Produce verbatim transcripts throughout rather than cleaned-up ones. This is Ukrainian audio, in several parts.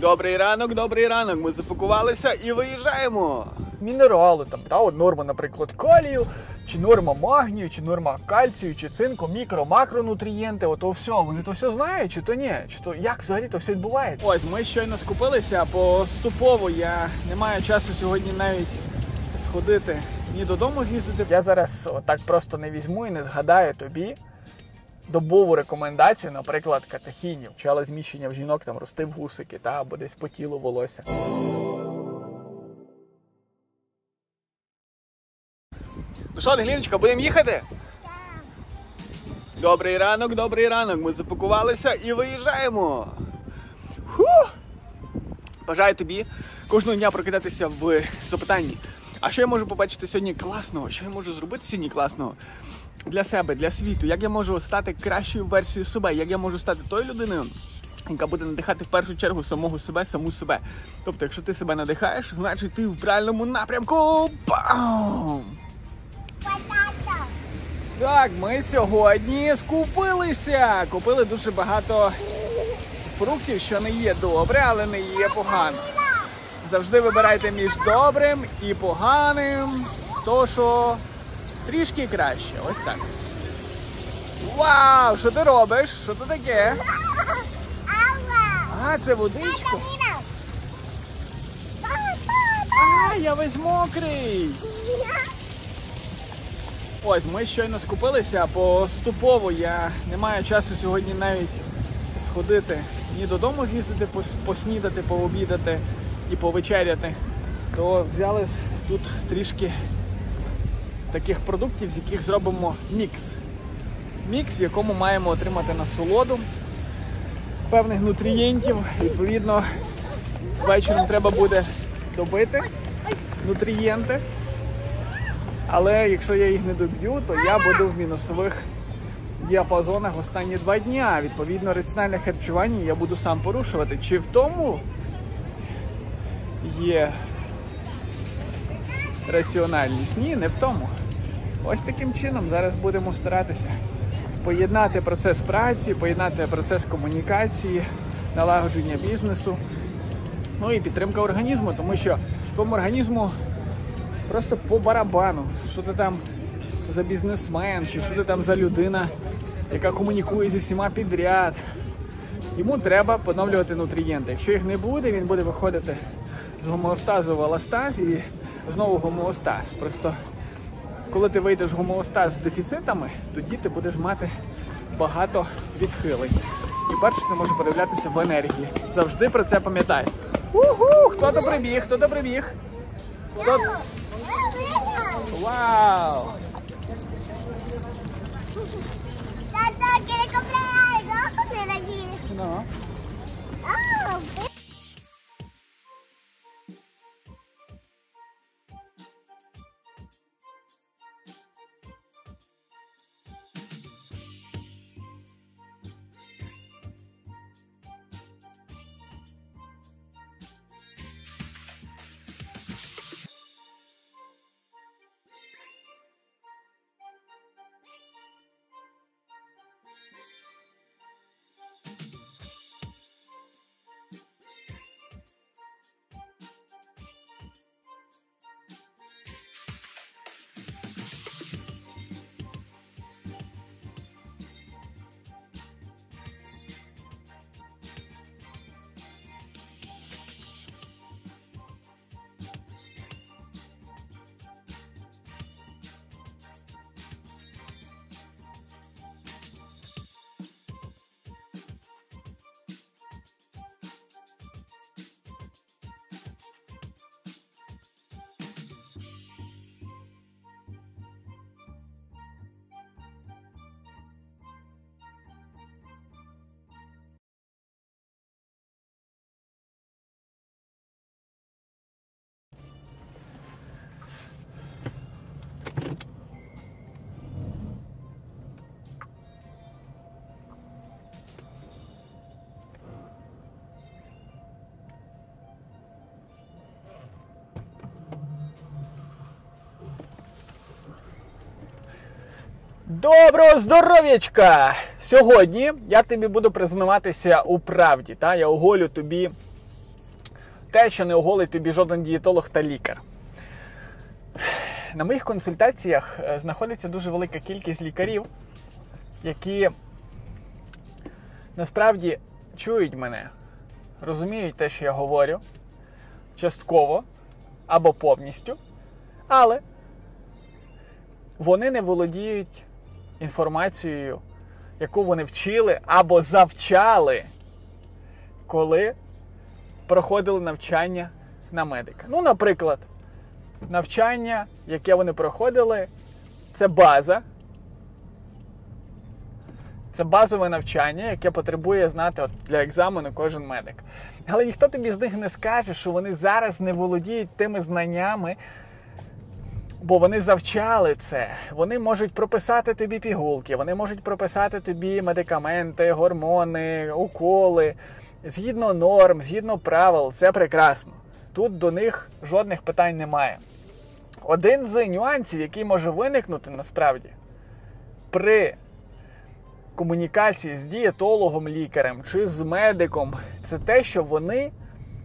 Добрий ранок, добрий ранок. Ми запакувалися і виїжджаємо. Мінерали, там, та, от норма, наприклад, калію, чи норма магнію, чи норма кальцію, чи цинку, мікро, макронутрієнти, ото все, вони то все знають, чи то ні, чи то як взагалі то все відбувається? Ось, ми щойно скупилися, поступово я не маю часу сьогодні навіть сходити, ні додому з'їздити. Я зараз отак просто не візьму і не згадаю тобі добову рекомендацію, наприклад, катехінів, почала зміщення в жінок, там рости в гусики, та, або десь по тілу волосся. Ну що, Ангеліночка, будемо їхати? Добрий ранок, добрий ранок. Ми запакувалися і виїжджаємо. Фух! Бажаю тобі кожного дня прокидатися в запитанні. А що я можу побачити сьогодні класного? Що я можу зробити сьогодні класного? Для себе, для світу, як я можу стати кращою версією себе, як я можу стати тою людиною, яка буде надихати в першу чергу самого себе, саму себе. Тобто, якщо ти себе надихаєш, значить ти в правильному напрямку. Бам! Так, ми сьогодні скупилися. Купили дуже багато фруктів, що не є добре, але не є погано. Завжди вибирайте між добрим і поганим, то що трішки краще. Ось так. Вау! Що ти робиш? Що це таке? А, це водичка. А, я весь мокрий. Ось, ми щойно скупилися, поступово я не маю часу сьогодні навіть сходити, ні додому з'їздити, поснідати, пообідати і повечеряти. То взяли тут трішки таких продуктів, з яких зробимо мікс. Мікс, в якому маємо отримати насолоду певних нутрієнтів. Відповідно, вечором треба буде добити нутрієнти. Але якщо я їх не доб'ю, то я буду в мінусових діапазонах останні два дні. Відповідно, раціональне харчування я буду сам порушувати. Чи в тому є раціональність? Ні, не в тому. Ось таким чином зараз будемо старатися поєднати процес праці, поєднати процес комунікації, налагодження бізнесу, ну і підтримка організму, тому що твоєму організму просто по барабану, що ти там за бізнесмен, чи що ти там за людина, яка комунікує зі всіма підряд. Йому треба поновлювати нутрієнти. Якщо їх не буде, він буде виходити з гомеостазу в аластаз і знову гомеостаз. Просто коли ти вийдеш в гомеостаз з дефіцитами, тоді ти будеш мати багато відхилень. І перше, це може проявлятися в енергії. Завжди про це пам'ятай. Уху! Хто-то прибіг, хто-то прибіг. Хто... Вау! Tata, ¿quieres comprar algo? Ven aquí. No. Oh, Доброго здоров'ячка! Сьогодні я тобі буду признаватися у правді. Та? Я оголю тобі те, що не оголить тобі жоден дієтолог та лікар. На моїх консультаціях знаходиться дуже велика кількість лікарів, які насправді чують мене, розуміють те, що я говорю, частково або повністю, але вони не володіють інформацією, яку вони вчили або завчали, коли проходили навчання на медика. Ну, наприклад, навчання, яке вони проходили, це база. Це базове навчання, яке потребує знати от, для екзамену кожен медик. Але ніхто тобі з них не скаже, що вони зараз не володіють тими знаннями, бо вони завчали це. Вони можуть прописати тобі пігулки, вони можуть прописати тобі медикаменти, гормони, уколи. Згідно норм, згідно правил, це прекрасно. Тут до них жодних питань немає. Один з нюансів, який може виникнути насправді при комунікації з дієтологом, лікарем чи з медиком, це те, що вони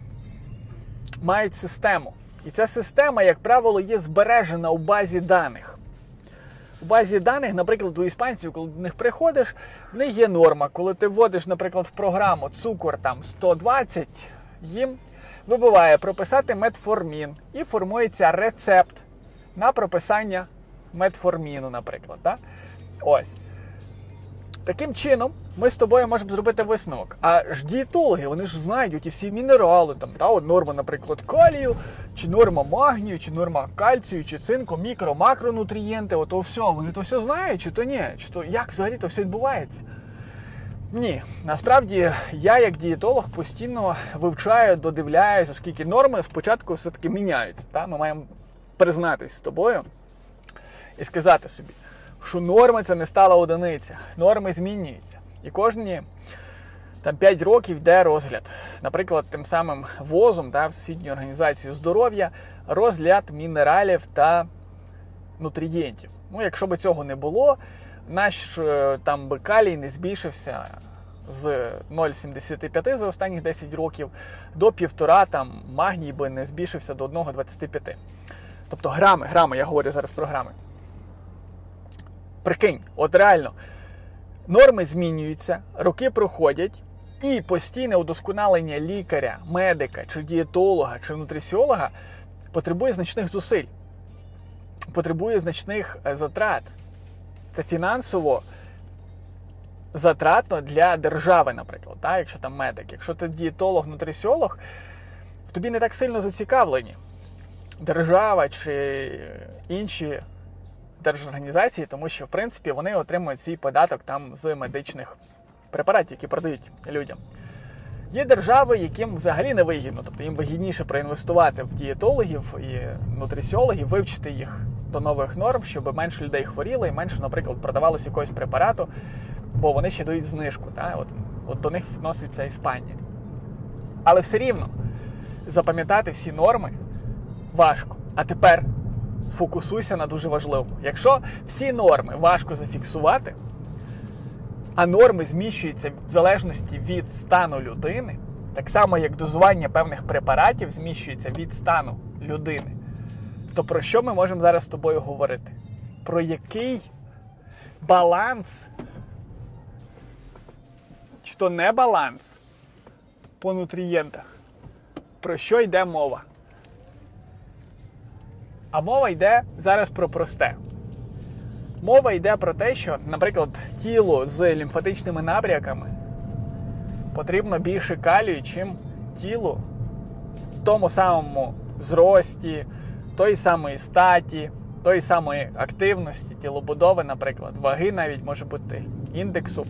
мають систему. І ця система, як правило, є збережена у базі даних. У базі даних, наприклад, у іспанців, коли до них приходиш, в них є норма. Коли ти вводиш, наприклад, в програму цукор там сто двадцять, їм вибиває прописати метформін і формується рецепт на прописання метформіну, наприклад. Так? Ось. Таким чином, ми з тобою можемо зробити висновок. А ж дієтологи, вони ж знають оті всі мінерали, там, та, от норма, наприклад, калію, чи норма магнію, чи норма кальцію, чи цинку, мікро, макронутрієнти, ото все, вони то все знають, чи то ні, чи то як взагалі то все відбувається? Ні, насправді я як дієтолог постійно вивчаю, додивляюсь, оскільки норми спочатку все-таки міняються. Та? Ми маємо признатись з тобою і сказати собі, що норми – це не стала одиниця. Норми змінюються. І кожні там, п'ять років йде розгляд. Наприклад, тим самим ВОЗом, та, Всесвітньою організацією здоров'я, розгляд мінералів та нутрієнтів. Ну, якщо б цього не було, наш там би калій не збільшився з нуль цілих сімдесят п'ять за останні десять років до півтора, там магній би не збільшився до одного цілих двадцять п'ять. Тобто грами, грами, я говорю зараз про грами. Прикинь, от реально, норми змінюються, роки проходять, і постійне удосконалення лікаря, медика, чи дієтолога, чи нутріціолога потребує значних зусиль, потребує значних затрат. Це фінансово затратно для держави, наприклад, так? Якщо там медик. Якщо ти дієтолог, нутріціолог, в тобі не так сильно зацікавлені держава чи інші держорганізації, тому що, в принципі, вони отримують свій податок там з медичних препаратів, які продають людям. Є держави, яким взагалі не вигідно, тобто їм вигідніше проінвестувати в дієтологів і нутріціологів, вивчити їх до нових норм, щоб менше людей хворіло і менше, наприклад, продавалося якогось препарату, бо вони ще дають знижку. Та? От, от до них вноситься Іспанія. Але все рівно запам'ятати всі норми важко. А тепер сфокусуйся на дуже важливому. Якщо всі норми важко зафіксувати, а норми зміщуються в залежності від стану людини, так само, як дозування певних препаратів зміщується від стану людини, то про що ми можемо зараз з тобою говорити? Про який баланс, чи то не баланс по нутрієнтах? Про що йде мова? А мова йде зараз про просте. Мова йде про те, що, наприклад, тілу з лімфатичними набряками потрібно більше калію, чим тілу в тому самому зрості, тої самої статі, тої самої активності, тілобудови, наприклад, ваги навіть може бути, індексу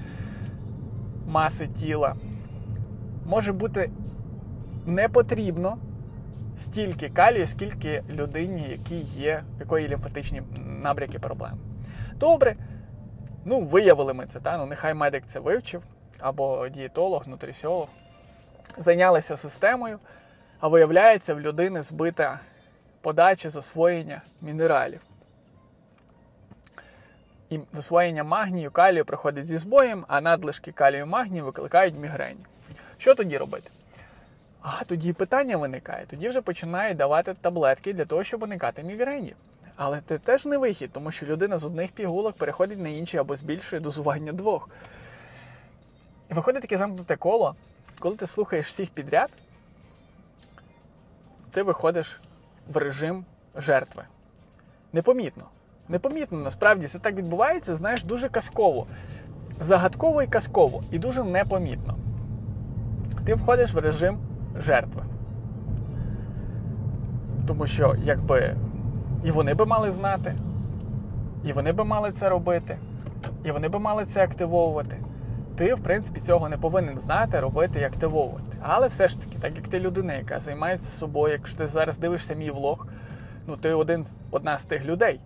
маси тіла. Може бути не потрібно стільки калію, скільки людині, якій є, якої лімфатичні набряки проблеми. Добре, ну виявили ми це, та? Ну нехай медик це вивчив, або дієтолог, нутріціолог, зайнялися системою, а виявляється в людини збита подача, засвоєння мінералів. І засвоєння магнію, калію проходить зі збоєм, а надлишки калію і магнію викликають мігрені. Що тоді робити? А тоді питання виникає. Тоді вже починають давати таблетки для того, щоб уникати мігрені. Але це теж не вихід, тому що людина з одних пігулок переходить на інші або збільшує дозування двох. І виходить таке замкнуте коло, коли ти слухаєш всіх підряд, ти виходиш в режим жертви. Непомітно. Непомітно, насправді, це так відбувається, знаєш, дуже казково. Загадково і казково, і дуже непомітно. Ти входиш в режим жертви. Тому що, якби, і вони би мали знати, і вони би мали це робити, і вони би мали це активовувати. Ти, в принципі, цього не повинен знати, робити і активовувати. Але все ж таки, так як ти людина, яка займається собою, якщо ти зараз дивишся мій влог, ну ти один, одна з тих людей.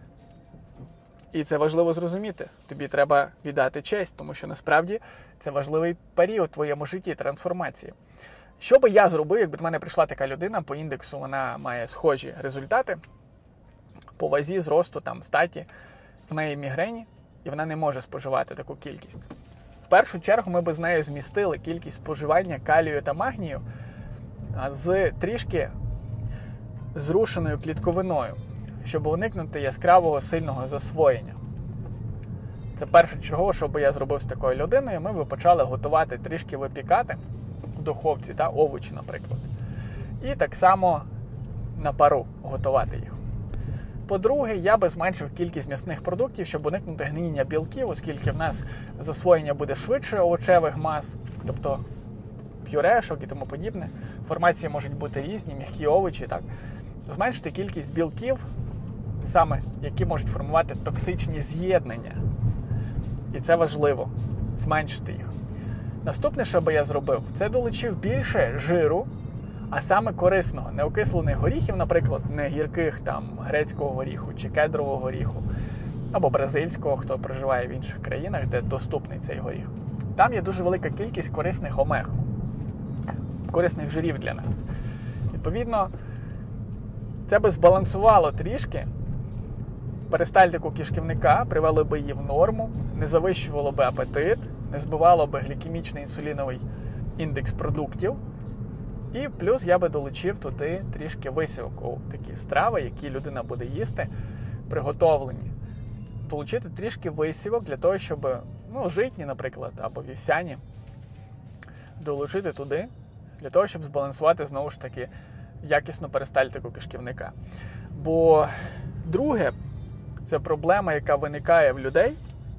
І це важливо зрозуміти. Тобі треба віддати честь, тому що насправді це важливий період в твоєму житті трансформації. Що би я зробив, якби до мене прийшла така людина, по індексу вона має схожі результати, по вазі, зросту, там, статі, в неї мігрені, і вона не може споживати таку кількість. В першу чергу ми би з нею змістили кількість споживання калію та магнію з трішки зрушеною клітковиною, щоб уникнути яскравого сильного засвоєння. Це першочергово, що би я зробив з такою людиною, ми б почали готувати, трішки випікати в духовці, та овочі, наприклад. І так само на пару готувати їх. По-друге, я би зменшив кількість м'ясних продуктів, щоб уникнути гниєння білків, оскільки в нас засвоєння буде швидше овочевих мас, тобто пюрешок і тому подібне. Формації можуть бути різні, м'які овочі, так. Зменшити кількість білків, саме які можуть формувати токсичні з'єднання. І це важливо, зменшити їх. Наступне, що би я зробив, це долучив більше жиру, а саме корисного, неокислених горіхів, наприклад, не гірких там грецького горіху чи кедрового горіху, або бразильського, хто проживає в інших країнах, де доступний цей горіх. Там є дуже велика кількість корисних омег, корисних жирів для нас. Відповідно, це би збалансувало трішки перистальтику кишківника, привело би її в норму, не завищувало би апетит, не збивало би глікемічний інсуліновий індекс продуктів. І плюс я би долучив туди трішки висівок, такі страви, які людина буде їсти, приготовлені. Долучити трішки висівок для того, щоб, ну, житні, наприклад, або вівсяні, долучити туди, для того, щоб збалансувати, знову ж таки, якісну перистальтику кишківника. Бо друге, це проблема, яка виникає в людей.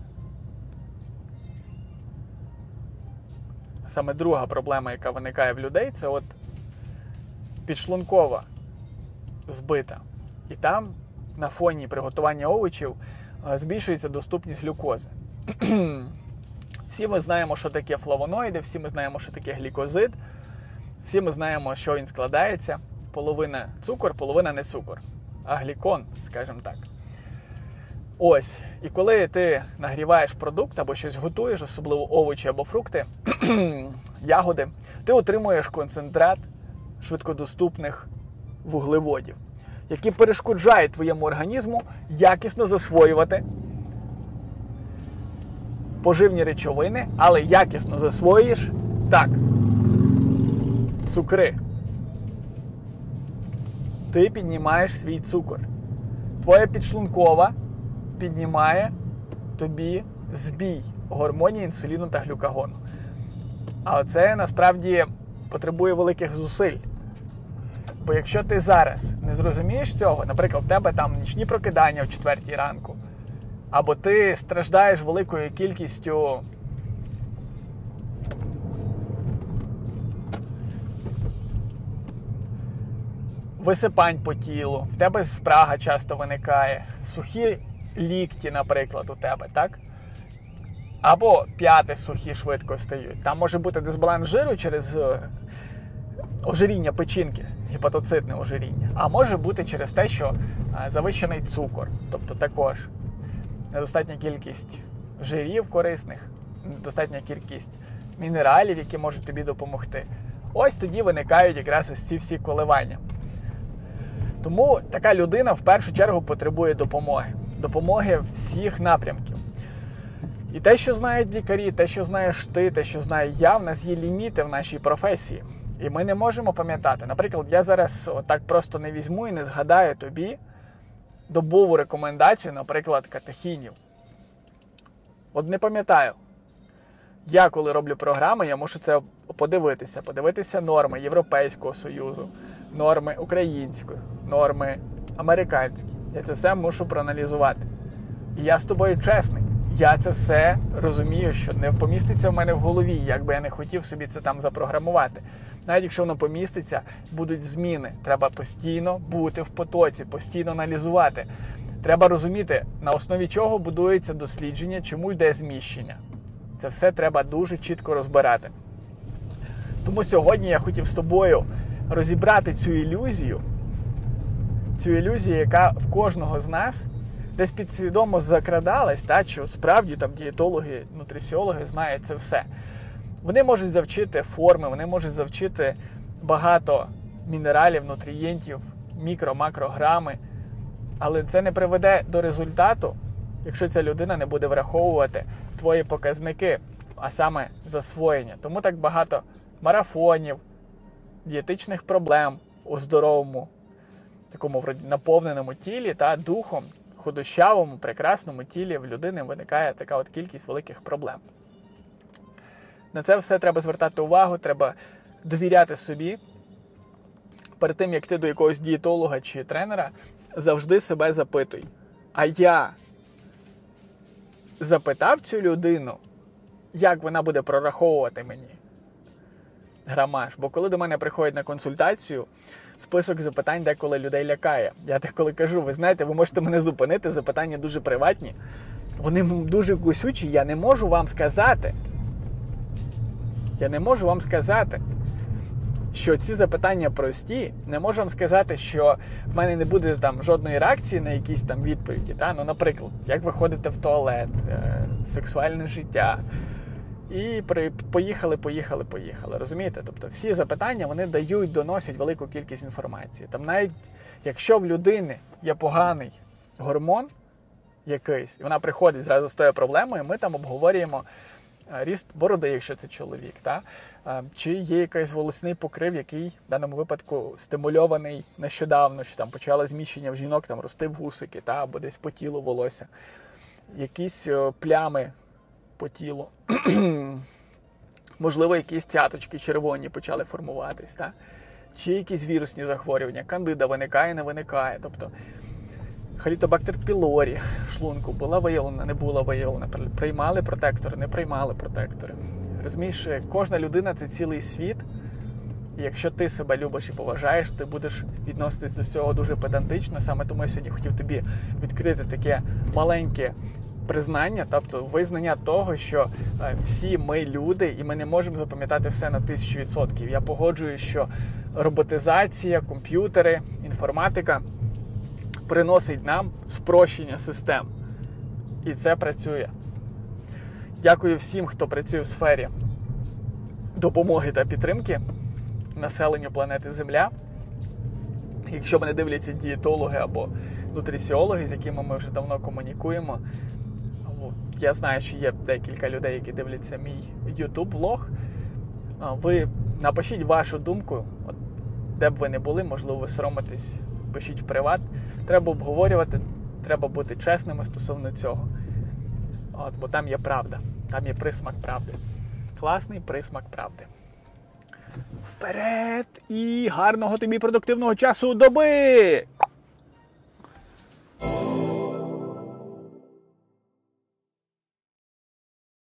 Саме друга проблема, яка виникає в людей, це от підшлункова збита. І там на фоні приготування овочів збільшується доступність глюкози. Всі ми знаємо, що таке флавоноїди, всі ми знаємо, що таке глікозид, всі ми знаємо, що він складається. Половина цукор, половина не цукор, а глікон, скажімо так. Ось, і коли ти нагріваєш продукт або щось готуєш, особливо овочі або фрукти, ягоди, ти отримуєш концентрат швидкодоступних вуглеводів, які перешкоджають твоєму організму якісно засвоювати поживні речовини, але якісно засвоїш, так, цукри. Ти піднімаєш свій цукор. Твоя підшлункова піднімає тобі збій гормонів інсуліну та глюкагону. А це насправді потребує великих зусиль. Бо якщо ти зараз не зрозумієш цього, наприклад, в тебе там нічні прокидання в четвертій ранку, або ти страждаєш великою кількістю висипань по тілу, в тебе спрага часто виникає, сухі лікті, наприклад, у тебе, так? Або п'яти сухі швидко стають. Там може бути дисбаланс жиру через ожиріння печінки, гепатоцитне ожиріння. А може бути через те, що завищений цукор, тобто також недостатня кількість жирів корисних, недостатня кількість мінералів, які можуть тобі допомогти. Ось тоді виникають якраз ось ці всі коливання. Тому така людина в першу чергу потребує допомоги. Допомоги всіх напрямків. І те, що знають лікарі, те, що знаєш ти, те, що знаю я, в нас є ліміти в нашій професії. І ми не можемо пам'ятати. Наприклад, я зараз так просто не візьму і не згадаю тобі добову рекомендацію, наприклад, катехінів. От не пам'ятаю. Я, коли роблю програми, я мушу це подивитися. Подивитися норми Європейського Союзу, норми української, норми американські. Я це все мушу проаналізувати. І я з тобою чесний. Я це все розумію, що не поміститься в мене в голові, як би я не хотів собі це там запрограмувати. Навіть якщо воно поміститься, будуть зміни. Треба постійно бути в потоці, постійно аналізувати. Треба розуміти, на основі чого будується дослідження, чому йде зміщення. Це все треба дуже чітко розбирати. Тому сьогодні я хотів з тобою розібрати цю ілюзію, цю ілюзію, яка в кожного з нас десь підсвідомо закрадалась, та, що справді там дієтологи, нутріціологи знають це все. Вони можуть завчити форми, вони можуть завчити багато мінералів, нутрієнтів, мікро-макрограми, але це не приведе до результату, якщо ця людина не буде враховувати твої показники, а саме засвоєння. Тому так багато марафонів, дієтичних проблем у здоровому, такому вроді наповненому тілі та духом, худощавому, прекрасному тілі в людини виникає така от кількість великих проблем. На це все треба звертати увагу, треба довіряти собі. Перед тим, як ти до якогось дієтолога чи тренера, завжди себе запитуй. А я запитав цю людину, як вона буде прораховувати мені грамаж? Бо коли до мене приходять на консультацію, список запитань деколи людей лякає. Я деколи кажу, ви знаєте, ви можете мене зупинити, запитання дуже приватні. Вони дуже кусючі, я не можу вам сказати. Я не можу вам сказати, що ці запитання прості. Не можу вам сказати, що в мене не буде там жодної реакції на якісь там відповіді. Та? Ну, наприклад, як ви ходите в туалет, сексуальне життя. І при... поїхали, поїхали, поїхали. Розумієте? Тобто всі запитання, вони дають, доносять велику кількість інформації. Там навіть, якщо в людини є поганий гормон якийсь, і вона приходить зразу з тою проблемою, ми там обговорюємо ріст бороди, якщо це чоловік, та? Чи є якийсь волосний покрив, який в даному випадку стимульований нещодавно, що там почало зміщення в жінок, там рости в гусики, та? Або десь по тілу волосся. Якісь плями по тілу. Можливо, якісь цяточки червоні почали формуватись, та? Чи якісь вірусні захворювання, кандида виникає, не виникає. Тобто Helicobacter pylori в шлунку була виявлена, не була виявлена. Приймали протектори, не приймали протектори. Розумієш, кожна людина – це цілий світ. І якщо ти себе любиш і поважаєш, ти будеш відноситись до цього дуже педантично. Саме тому я сьогодні хотів тобі відкрити таке маленьке признання, тобто визнання того, що всі ми люди, і ми не можемо запам'ятати все на тисячу відсотків. Я погоджуюсь, що роботизація, комп'ютери, інформатика приносить нам спрощення систем. І це працює. Дякую всім, хто працює в сфері допомоги та підтримки населенню планети Земля. Якщо мене дивляться дієтологи або нутриціологи, з якими ми вже давно комунікуємо, я знаю, що є декілька людей, які дивляться мій YouTube-влог. Ви напишіть вашу думку, от, де б ви не були, можливо, ви соромитесь, пишіть в приват. Треба обговорювати, треба бути чесними стосовно цього. От, бо там є правда, там є присмак правди. Класний присмак правди. Вперед! І гарного тобі продуктивного часу доби!